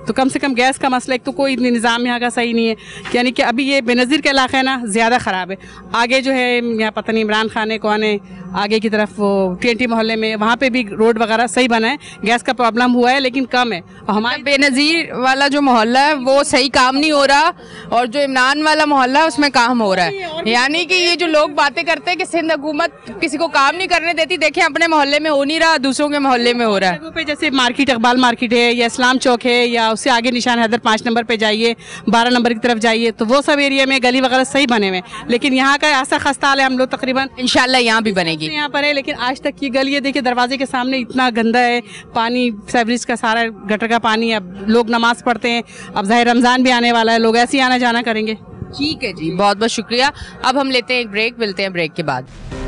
[SPEAKER 8] तो कम से कम गैस का मसला, एक तो कोई निज़ाम यहाँ का सही नहीं है, यानी कि अभी ये बेनज़ीर का इलाका है ना ज़्यादा ख़राब है। आगे जो है यहाँ पता नहीं इमरान खान है कौन है, आगे की तरफ वो टी मोहल्ले में वहाँ पे भी रोड वगैरह सही बना है, गैस का प्रॉब्लम हुआ है लेकिन कम है। और हमारे
[SPEAKER 1] बेनज़ीर वाला जो मोहल्ला है वो सही काम नहीं हो रहा, और जो इमरान वाला मोहल्ला है उसमें काम हो रहा है। यानी कि ये जो लोग बातें करते हैं कि सिंध हुकूमत किसी को काम नहीं करने देती, देखें अपने मोहल्ले में हो नहीं रहा, दूसरों के मोहल्ले में हो रहा है।
[SPEAKER 8] पे जैसे मार्केट इकबाल मार्केट है या इस्लाम चौक है या उससे आगे निशान हैदर पाँच नंबर पे जाइए, बारह नंबर की तरफ जाइए, तो वो सब एरिया में गली वगैरह सही बने हुए, लेकिन यहाँ का ऐसा खस्ता हाल है, हम लोग तकरीबन
[SPEAKER 1] इंशाल्लाह यहाँ भी बनेगी,
[SPEAKER 8] यहाँ पर है, लेकिन आज तक की गली है देखिए दरवाजे के सामने इतना गंदा है पानी, सेवरेज का सारा गटर का पानी। अब लोग नमाज पढ़ते हैं, अब ज़ाहिर रमज़ान भी आने वाला है, लोग ऐसे ही आना जाना करेंगे।
[SPEAKER 1] ठीक है जी, बहुत बहुत शुक्रिया। अब हम लेते हैं एक ब्रेक, मिलते हैं ब्रेक के बाद।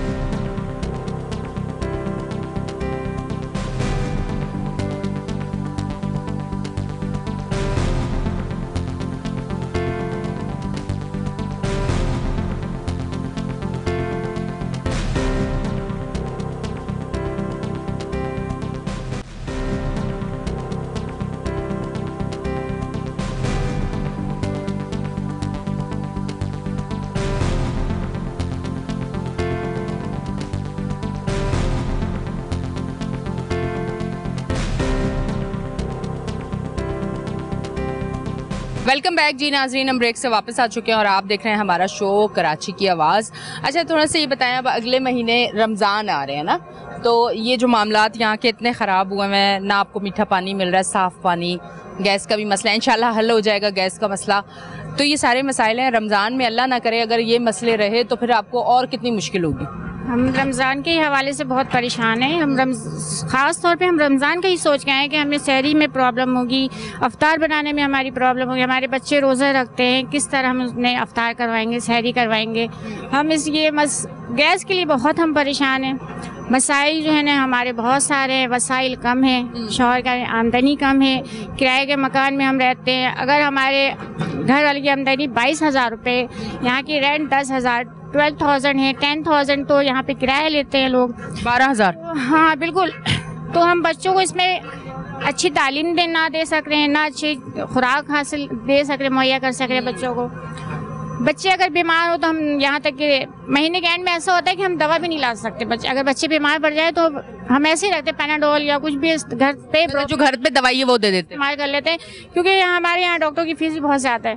[SPEAKER 1] वेलकम बैक जी नाजरीन, हम ब्रेक से वापस आ चुके हैं और आप देख रहे हैं हमारा शो कराची की आवाज़। अच्छा, थोड़ा सा ये बताएं, अब अगले महीने रमज़ान आ रहे हैं ना, तो ये जो मामलात यहाँ के इतने ख़राब हुए हैं, ना आपको मीठा पानी मिल रहा है, साफ़ पानी, गैस का भी मसला है, इंशाल्लाह हल हो जाएगा गैस का मसला, तो ये सारे मसाइल हैं रमज़ान में। अल्लाह ना करे अगर ये मसले रहे तो फिर आपको और कितनी मुश्किल होगी।
[SPEAKER 4] हम रमज़ान के हवाले से बहुत परेशान हैं। हम रमज़ ख़ास तौर पे हम रमज़ान का ही सोच के आए हैं कि हमें सहरी में प्रॉब्लम होगी, अफ्तार बनाने में हमारी प्रॉब्लम होगी, हमारे बच्चे रोज़े रखते हैं, किस तरह हम उन्हें अफ्तार करवाएंगे, सहरी करवाएंगे। हम इस ये मस गैस के लिए बहुत हम परेशान हैं। मसाइल जो है ना हमारे बहुत सारे, वसाइल कम हैं, शौहर का आमदनी कम है, किराए के मकान में हम रहते हैं। अगर हमारे घर वाले की आमदनी बाईस हज़ार रुपये, यहाँ की रेंट दस हज़ार ट्वेल्व थाउजेंड है, टेन थाउजेंड तो यहाँ पे किराया लेते हैं लोग, बारह हज़ार। हाँ बिल्कुल। तो हम बच्चों को इसमें अच्छी तालीम दे ना दे सक रहे हैं, ना अच्छी खुराक हासिल दे सक रहे, मुहैया कर सक रहे हैं बच्चों को। बच्चे अगर बीमार हो तो हम यहाँ तक कि महीने के एंड में ऐसा होता है कि हम दवा भी नहीं ला सकते। बच्चे अगर बच्चे बीमार पड़ जाए तो हम ऐसे ही रखते, पैनाडोल या कुछ भी घर पे,
[SPEAKER 1] जो घर पे दवाई है वो दे देते,
[SPEAKER 4] इस्तेमाल कर लेते हैं, क्योंकि यहाँ हमारे यहाँ डॉक्टर की फीस भी बहुत ज़्यादा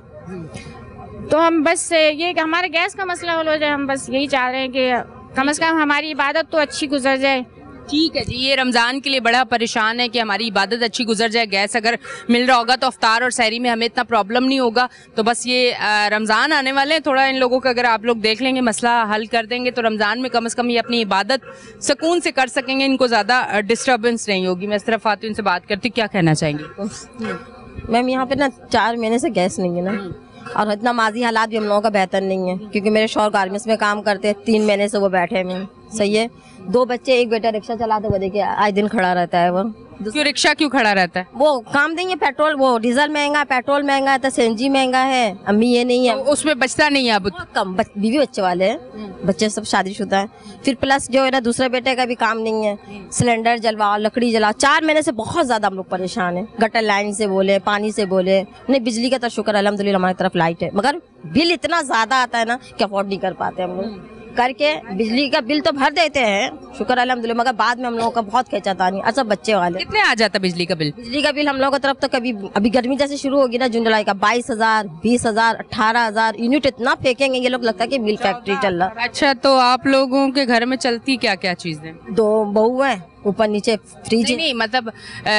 [SPEAKER 4] है। तो हम बस ये कि हमारे गैस का मसला हल हो जाए, हम बस यही चाह रहे हैं कि कम से कम हमारी इबादत तो अच्छी गुजर जाए।
[SPEAKER 1] ठीक है जी, ये रमज़ान के लिए बड़ा परेशान है कि हमारी इबादत अच्छी गुजर जाए, गैस अगर मिल रहा होगा तो अफ्तार और सहरी में हमें इतना प्रॉब्लम नहीं होगा। तो बस ये रमज़ान आने वाले हैं, थोड़ा इन लोगों का अगर आप लोग देख लेंगे, मसला हल कर देंगे तो रमज़ान में कम से कम ये अपनी इबादत सुकून से कर सकेंगे, इनको ज़्यादा डिस्टर्बेंस नहीं होगी। मैं इस तरफ आती हूँ, उनसे बात करती हूँ, क्या कहना चाहेंगे
[SPEAKER 9] मैम? यहाँ पे ना चार महीने से गैस नहीं है ना, और इतना माजी हालात भी हम लोगों का बेहतर नहीं है, क्योंकि मेरे शौहर गारमेंट्स में काम करते हैं, तीन महीने से वो बैठे हैं। सही है, दो बच्चे, एक बेटा रिक्शा चलाते हुए देखिए आए दिन खड़ा रहता है। वो
[SPEAKER 1] क्यों रिक्शा क्यों खड़ा रहता है?
[SPEAKER 9] वो काम देंगे, पेट्रोल, वो डीजल महंगा, पेट्रोल महंगा है, तो सीएनजी महंगा है। अम्मी ये नहीं है,
[SPEAKER 1] तो उसमें बचता नहीं है अब
[SPEAKER 9] कम, बच, बीवी बच्चे वाले हैं, बच्चे सब शादीशुदा हैं। फिर प्लस जो है ना दूसरे बेटे का भी काम नहीं है, सिलेंडर जलवाओ, लकड़ी जलाओ। चार महीने से बहुत ज्यादा हम लोग परेशान हैं। गटर लाइन से बोले, पानी से बोले, नहीं बिजली का तो शुक्र अल्हम्दुलिल्लाह हमारी तरफ लाइट है, मगर बिल इतना ज्यादा आता है ना कि अफोर्ड नहीं कर पाते हम लोग। करके बिजली का बिल तो भर देते हैं, शुक्र अल्हम्दुलिल्लाह, मगर बाद में हम लोगों का बहुत खींचातानी। अच्छा, बच्चे वाले
[SPEAKER 1] कितने आ जाता बिजली का बिल?
[SPEAKER 9] बिजली का बिल हम लोगों की तरफ तो कभी, अभी गर्मी जैसे शुरू होगी ना जून जुलाई का, बाईस हजार बीस हजार अठारह हजार यूनिट इतना फेंकेंगे ये लोग, लगता है कि मिल फैक्ट्री चल रहा।
[SPEAKER 1] अच्छा, तो आप लोगों के घर में चलती क्या क्या चीजें?
[SPEAKER 9] दो बहू है, ऊपर नीचे फ्रिज।
[SPEAKER 1] नहीं, नहीं मतलब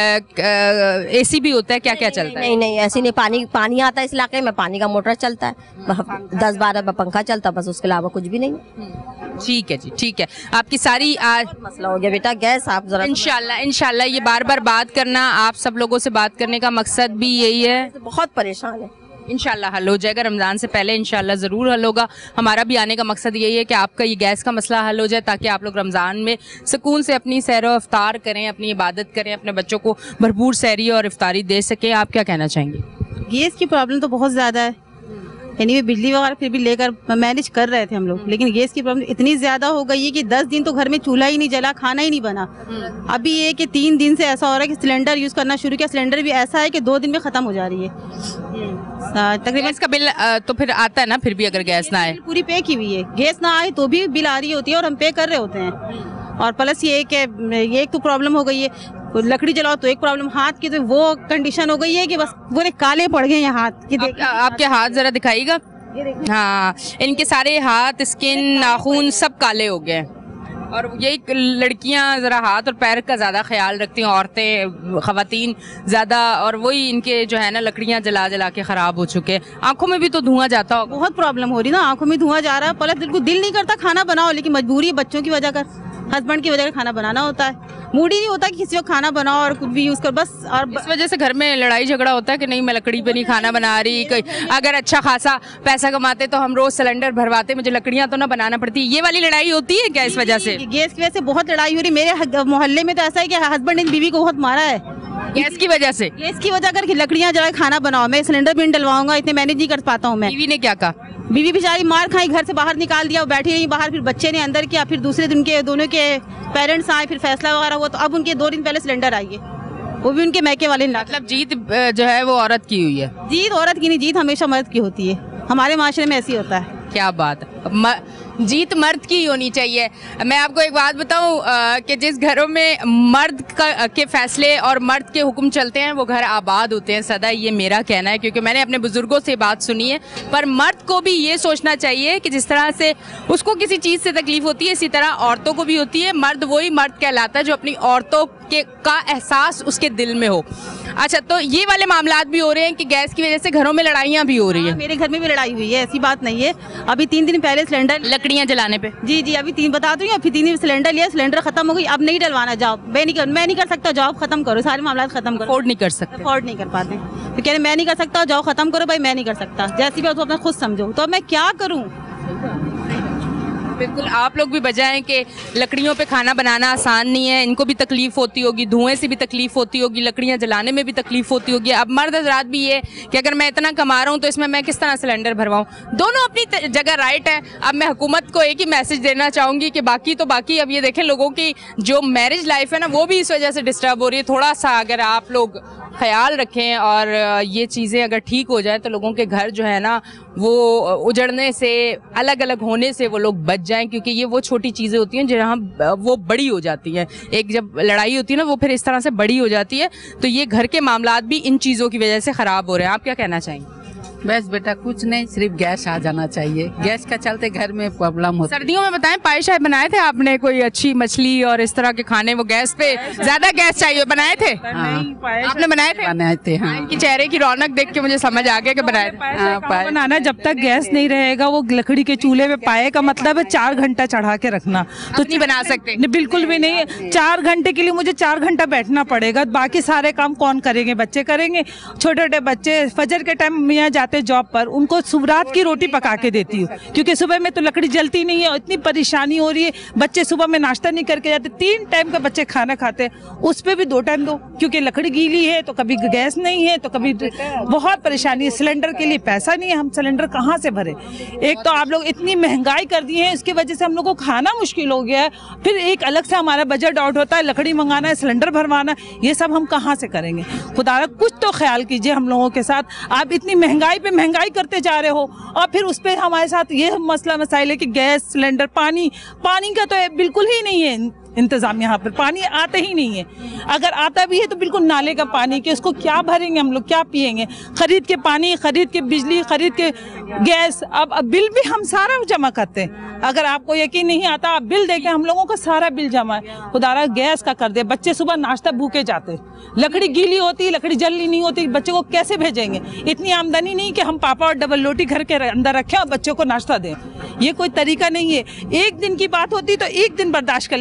[SPEAKER 1] एसी भी होता है, क्या क्या चलता है?
[SPEAKER 9] नहीं नहीं ऐसी नहीं, पानी पानी आता है इस इलाके में, पानी का मोटर चलता है, दस बारह पंखा चलता है, बस उसके अलावा कुछ भी नहीं।
[SPEAKER 1] ठीक है जी, ठीक है। आपकी सारी आज
[SPEAKER 9] मसला हो गया बेटा गैस, आप जरा
[SPEAKER 1] इंशाल्लाह इंशाल्लाह ये बार बार बात करना, आप सब लोगों से बात करने का मकसद भी यही है।
[SPEAKER 9] बहुत परेशान है,
[SPEAKER 1] इंशाल्लाह हल हो जाएगा, रमज़ान से पहले इंशाल्लाह ज़रूर हल होगा। हमारा भी आने का मकसद यही है कि आपका ये गैस का मसला हल हो जाए, ताकि आप लोग रमज़ान में सुकून से अपनी सैर व इफ्तार करें, अपनी इबादत करें, अपने बच्चों को भरपूर सैरी और इफ्तारी दे सकें। आप क्या कहना चाहेंगे?
[SPEAKER 10] गैस की प्रॉब्लम तो बहुत ज़्यादा है, यानी भी बिजली वगैरह फिर भी लेकर मैनेज कर रहे थे हम लोग, लेकिन गैस की प्रॉब्लम इतनी ज़्यादा हो गई है कि दस दिन तो घर में चूल्हा ही नहीं जला, खाना ही नहीं बना। अभी ये कि तीन दिन से ऐसा हो रहा है कि सिलेंडर यूज़ करना शुरू किया, सिलेंडर भी ऐसा है कि दो दिन में ख़त्म हो जा रही है। तकरीबन
[SPEAKER 1] गैस का बिल अ, तो फिर आता है ना, फिर भी अगर गैस ना आए?
[SPEAKER 10] पूरी पे की हुई है, गैस ना आए तो भी बिल आ रही होती है और हम पे कर रहे होते हैं। और प्लस ये कि ये एक तो प्रॉब्लम हो गई है, लकड़ी जलाओ तो एक प्रॉब्लम, हाथ की तो वो कंडीशन हो गई है कि बस पूरे काले पड़ गए हैं हाथ की।
[SPEAKER 1] आप, आपके हाथ जरा दिखाइएगा। हाँ, इनके सारे हाथ, स्किन, नाखून सब काले हो गए। और यही लड़कियां जरा हाथ और पैर का ज़्यादा ख्याल रखती हैं, औरतें, ख़वातीन ज़्यादा, और वही इनके जो है ना लकड़ियां जला जला के ख़राब हो चुके हैं। आंखों में भी तो धुआं जाता हो,
[SPEAKER 10] बहुत प्रॉब्लम हो रही ना, आंखों में धुआं जा रहा है। पहले दिल को दिल नहीं करता खाना बनाओ, लेकिन मजबूरी बच्चों की वजह कर, हस्बैंड की वजह से खाना बनाना होता है। मूड ही नहीं होता कि किसी को खाना बनाओ और कुछ भी यूज़ कर बस। और
[SPEAKER 1] इस वजह से घर में लड़ाई झगड़ा होता है कि नहीं मैं लकड़ी पे नहीं खाना बना रही। कोई अगर अच्छा खासा पैसा कमाते तो हम रोज सिलेंडर भरवाते, मुझे लकड़ियां तो ना बनाना पड़ती। ये वाली लड़ाई होती है क्या इस वजह से?
[SPEAKER 10] गैस की वजह से बहुत लड़ाई हो रही। मेरे मोहल्ले में तो ऐसा है कि हस्बैंड ने बीवी को बहुत मारा है
[SPEAKER 1] गैस की वजह से।
[SPEAKER 10] गैस की वजह करके लकड़ियां जलाए खाना बनाओ, मैं सिलेंडर भी डलवाऊंगा, इतने मैनेज नहीं कर पाता हूँ मैं।
[SPEAKER 1] बीवी ने क्या कहा?
[SPEAKER 10] बीवी बेचारी मार खाई, घर से बाहर निकाल दिया, वो बैठी रही बाहर, फिर बच्चे ने अंदर किया, फिर दूसरे दिन के दोनों के पेरेंट्स आए, फिर फैसला वगैरह हुआ, तो अब उनके दो दिन पहले सिलेंडर आई है, वो भी उनके मैके वाले।
[SPEAKER 1] मतलब जीत जो है वो औरत की हुई है?
[SPEAKER 10] जीत औरत की नहीं, जीत हमेशा मर्द की होती है, हमारे माशरे में ऐसी होता है।
[SPEAKER 1] क्या बात है, म, जीत मर्द की होनी चाहिए। मैं आपको एक बात बताऊं कि जिस घरों में मर्द का के फैसले और मर्द के हुक्म चलते हैं वो घर आबाद होते हैं सदा, ये मेरा कहना है, क्योंकि मैंने अपने बुजुर्गों से बात सुनी है। पर मर्द को भी ये सोचना चाहिए कि जिस तरह से उसको किसी चीज़ से तकलीफ होती है, इसी तरह औरतों को भी होती है। मर्द वही मर्द कहलाता है जो अपनी औरतों के का एहसास उसके दिल में हो। अच्छा, तो ये वाले मामलात भी हो रहे हैं कि गैस की वजह से घरों में लड़ाइयाँ भी हो रही है?
[SPEAKER 10] मेरे घर में भी लड़ाई हुई है, ऐसी बात नहीं है। अभी तीन दिन पहले सिलेंडर,
[SPEAKER 1] लकड़ियाँ जलाने पे,
[SPEAKER 10] जी जी अभी तीन बता दूँ, फिर तीन दिन सिलेंडर लिया, सिलेंडर खत्म हो गई, अब नहीं डलवाना, जाओ मैं नहीं कर मैं नहीं कर सकता, जाओ खत्म करो, सारे मामला खत्म करो।
[SPEAKER 1] अफोर्ड नहीं कर सकते?
[SPEAKER 10] अफोर्ड नहीं कर पाते, तो कह रहे मैं नहीं कर सकता, जाओ खत्म करो। भाई मैं नहीं कर सकता, जैसी बात हो अपना खुद समझो, तो मैं क्या करूँ?
[SPEAKER 1] बिल्कुल, आप लोग भी बजाएं कि लकड़ियों पे खाना बनाना आसान नहीं है, इनको भी तकलीफ होती होगी, धुएं से भी तकलीफ होती होगी, लकड़ियां जलाने में भी तकलीफ होती होगी। अब मर्द हजरात भी ये कि अगर मैं इतना कमा रहा हूँ तो इसमें मैं किस तरह सिलेंडर भरवाऊँ। दोनों अपनी जगह राइट है। अब मैं हुकूमत को एक ही मैसेज देना चाहूँगी कि बाकी तो बाकी, अब ये देखें लोगों की जो मैरिज लाइफ है ना वो भी इस वजह से डिस्टर्ब हो रही है। थोड़ा सा अगर आप लोग ख्याल रखें और ये चीज़ें अगर ठीक हो जाए तो लोगों के घर जो है ना वो उजड़ने से, अलग अलग होने से वो लोग बच जाएं, क्योंकि ये वो छोटी चीज़ें होती हैं जहाँ वो बड़ी हो जाती हैं। एक जब लड़ाई होती है ना वो फिर इस तरह से बड़ी हो जाती है, तो ये घर के मामलात भी इन चीज़ों की वजह से ख़राब हो रहे हैं। आप क्या कहना चाहेंगे?
[SPEAKER 11] बस बेटा कुछ नहीं, सिर्फ गैस आ जाना चाहिए, गैस का चलते घर में प्रॉब्लम होता है।
[SPEAKER 1] सर्दियों में बताएं, पाए शायद बनाए थे आपने कोई अच्छी मछली और इस तरह के खाने, वो गैस पे ज्यादा गैस चाहिए, बनाए थे?
[SPEAKER 11] हाँ,
[SPEAKER 1] आपने बनाए थे?
[SPEAKER 11] बनाए थे, हाँ।
[SPEAKER 1] इनकी चेहरे की रौनक देख के मुझे समझ आ गया कि बनाए थे।
[SPEAKER 12] बनाना जब तक गैस नहीं रहेगा, वो लकड़ी के चूल्हे पे पाए का मतलब है चार घंटा चढ़ा के रखना, तो
[SPEAKER 1] नहीं बना सकते?
[SPEAKER 12] बिल्कुल भी नहीं। चार घंटे के लिए मुझे चार घंटा बैठना पड़ेगा, बाकी सारे काम कौन करेंगे? बच्चे करेंगे। छोटे छोटे बच्चे फजर के टाइम मियाँ जाते जॉब पर, उनको सुबह की रोटी पका के देती हूँ, क्योंकि सुबह में तो लकड़ी जलती नहीं है। इतनी परेशानी हो रही है, बच्चे सुबह में नाश्ता नहीं करके जाते, तीन टाइम का बच्चे खाना खाते हैं, उस पर भी दो टाइम दो, क्योंकि लकड़ी गीली है तो कभी गैस नहीं है तो कभी बहुत परेशानी है। सिलेंडर के लिए पैसा नहीं है, हम सिलेंडर कहाँ से भरे? एक तो आप लोग इतनी महंगाई कर दी है, इसकी वजह से हम लोग को खाना मुश्किल हो गया है। फिर एक अलग से हमारा बजट आउट होता है, लकड़ी मंगाना है, सिलेंडर भरवाना, ये सब हम कहाँ से करेंगे? खुदा कुछ तो ख्याल कीजिए हम लोगों के साथ। आप इतनी महंगाई पे महंगाई करते जा रहे हो और फिर उस पे हमारे साथ ये मसला मसाइल है कि गैस, सिलेंडर, पानी पानी का तो बिल्कुल ही नहीं है इंतजाम, यहाँ पर पानी आता ही नहीं है। अगर आता भी है तो बिल्कुल नाले का पानी, कि उसको क्या भरेंगे हम लोग, क्या पिएंगे? खरीद के पानी, खरीद के बिजली, खरीद के गैस, अब, अब बिल भी हम सारा जमा करते हैं। अगर आपको यकीन नहीं आता, आप बिल देके हम लोगों का सारा बिल जमा है। खुदारा गैस का कर दे, बच्चे सुबह नाश्ता भूखे जाते, लकड़ी गीली होती, लकड़ी जल्दी नहीं होती, बच्चे को कैसे भेजेंगे? इतनी आमदनी नहीं कि हम पापा और डबल रोटी घर के अंदर रखें और बच्चों को नाश्ता दें, ये कोई तरीका नहीं है। एक दिन की बात होती तो एक दिन बर्दाश्त कर लेगा, दो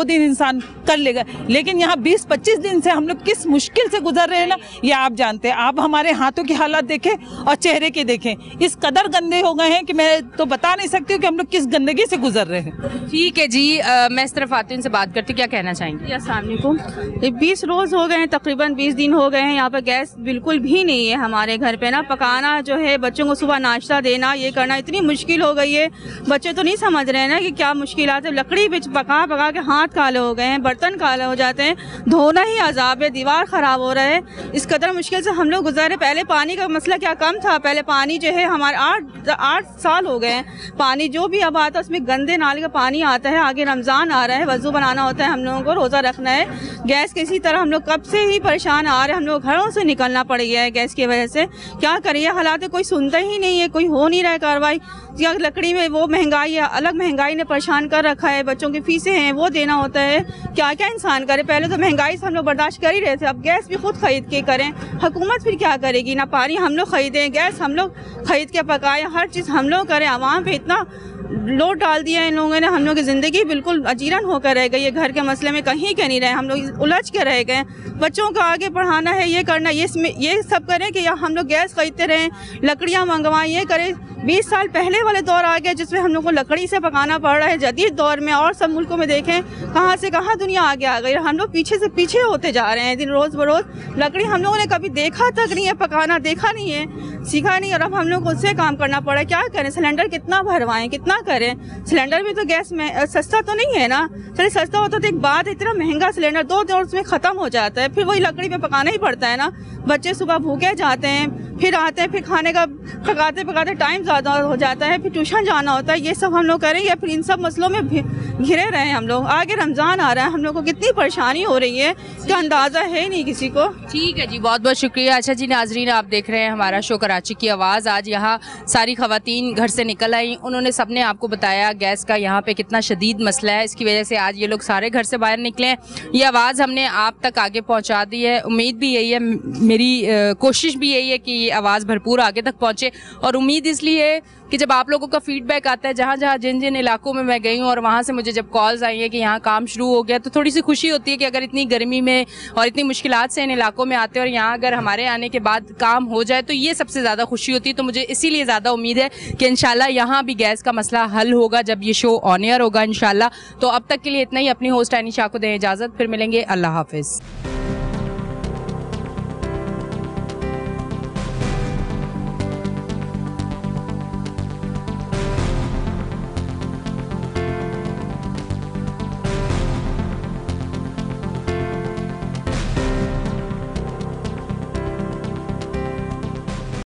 [SPEAKER 12] दिन इंसान कर लेगा, लेकिन यहाँ बीस पच्चीस दिन से हम लोग किस मुश्किल से गुजर रहे हैं ना, ये आप जानते हैं। आप हमारे हाथों की हालत देखें और चेहरे के देखें, इस कदर गंदे हो गए हैं कि मैं तो बता नहीं सकती हूँ कि हम लोग किस गंदगी से गुजर रहे हैं।
[SPEAKER 1] ठीक है जी, आ, मैं इस तरफ आती हूँ, इनसे बात करती हूँ, क्या कहना चाहेंगे?
[SPEAKER 13] अस्सलाम वालेकुम। बीस रोज हो गए हैं, तकरीबन बीस दिन हो गए हैं, यहाँ पर गैस बिल्कुल भी नहीं है हमारे घर पे ना। पकाना जो है, बच्चों को सुबह नाश्ता देना, ये करना इतनी मुश्किल हो गई है। बच्चे तो नहीं समझ रहे हैं ना कि क्या मुश्किलात है। लकड़ी पे पका पका के हाथ काले हो गए हैं, बर्तन काले हो जाते हैं, धोना ही अजाब है, दीवार खराब हो रहा है। इस कदर मुश्किल से हम लोग गुजारे। पहले पानी का मसला क्या कम था, पहले पानी जो है हमारे आठ आठ साल हो गए हैं, पानी जो भी अब आता है उसमें गंदे नाले का पानी आता है। आगे रमज़ान आ रहा है, वज़ू बनाना होता है, हम लोगों को रोज़ा रखना है। गैस किसी तरह हम लोग कब से ही परेशान आ रहे हैं, हम लोग घरों से निकलना पड़ गया है गैस की वजह से। क्या करिए, हालात कोई सुनता ही नहीं है, कोई हो नहीं रहा है कार्रवाई। या लकड़ी में वो महंगाई है, अलग महंगाई ने परेशान कर रखा है, बच्चों की फीसें हैं वो देना होता है, क्या क्या इंसान करे। पहले तो महंगाई से हम लोग बर्दाश्त कर ही रहे थे, अब गैस भी खुद खरीद के करें, हुकूमत फिर क्या करेगी? ना पानी हम लोग खरीदें, गैस हम लोग खरीद के पकाएं, हर चीज़ हम लोग करें। आवाम पे इतना लोड डाल दिया इन लोगों ने, हम लोग की ज़िंदगी बिल्कुल अजीरन होकर रह गई है। घर के मसले में कहीं के नहीं रहे, हम लोग उलझ के रह गए। बच्चों को आगे पढ़ाना है, ये करना, ये ये सब करें कि हम लोग गैस खरीदते रहें, लकड़ियाँ मंगवाएं, ये करें। बीस साल पहले वाले दौर आ गए जिसमें हम लोग को लकड़ी से पकाना पड़ रहा है। जदीद दौर में और सब मुल्कों में देखें कहाँ से कहाँ दुनिया आगे आ गई, हम लोग पीछे से पीछे होते जा रहे हैं दिन रोज़ बरोज़। लकड़ी हम लोगों ने कभी देखा तक नहीं है, पकाना देखा नहीं है, सीखा नहीं, और अब हम लोग उससे काम करना पड़ा। क्या करें, सिलेंडर कितना भरवाएं, कितना करें? सिलेंडर भी तो गैस में सस्ता तो नहीं है ना। चलिए सस्ता होता तो एक बात, इतना महंगा सिलेंडर दो दिन उसमें ख़त्म हो जाता है, फिर वही लकड़ी पे पकाना ही पड़ता है ना। बच्चे सुबह भूखे जाते हैं, फिर आते हैं, फिर खाने का पकाते पकाते टाइम ज़्यादा हो जाता है, फिर ट्यूशन जाना होता है। ये सब हम लोग करें या फिर इन सब मसलों में घिरे रहे हैं हम लोग। आगे रमज़ान आ रहा है, हम लोग को कितनी परेशानी हो रही है इसका अंदाज़ा है नहीं किसी को।
[SPEAKER 1] ठीक है जी, बहुत बहुत शुक्रिया। अच्छा जी नाजरीन, आप देख रहे हैं हमारा शो कराची की आवाज़। आज यहाँ सारी ख़वातीन घर से निकल आई, उन्होंने सबने आपको बताया गैस का यहाँ पे कितना शदीद मसला है। इसकी वजह से आज ये लोग सारे घर से बाहर निकले हैं। ये आवाज़ हमने आप तक आगे पहुँचा दी है। उम्मीद भी यही है, मेरी कोशिश भी यही है कि ये आवाज़ भरपूर आगे तक पहुँचे। और उम्मीद इसलिए है कि जब आप लोगों का फीडबैक आता है, जहाँ जहाँ जिन जिन इलाकों में मैं गई हूँ और वहाँ से मुझे जब कॉल्स आई हैं कि यहाँ काम शुरू हो गया, तो थोड़ी सी खुशी होती है कि अगर इतनी गर्मी में और इतनी मुश्किलात से इन इलाकों में आते हैं और यहाँ अगर हमारे आने के बाद काम हो जाए तो ये सबसे ज़्यादा खुशी होती है। तो मुझे इसीलिए ज़्यादा उम्मीद है कि इंशाल्लाह यहाँ भी गैस का मसला हल होगा जब ये शो ऑन एयर होगा इंशाल्लाह। तो अब तक के लिए इतना ही। अपनी होस्ट आनिशा को दें इजाज़त, फिर मिलेंगे। अल्लाह हाफिज़।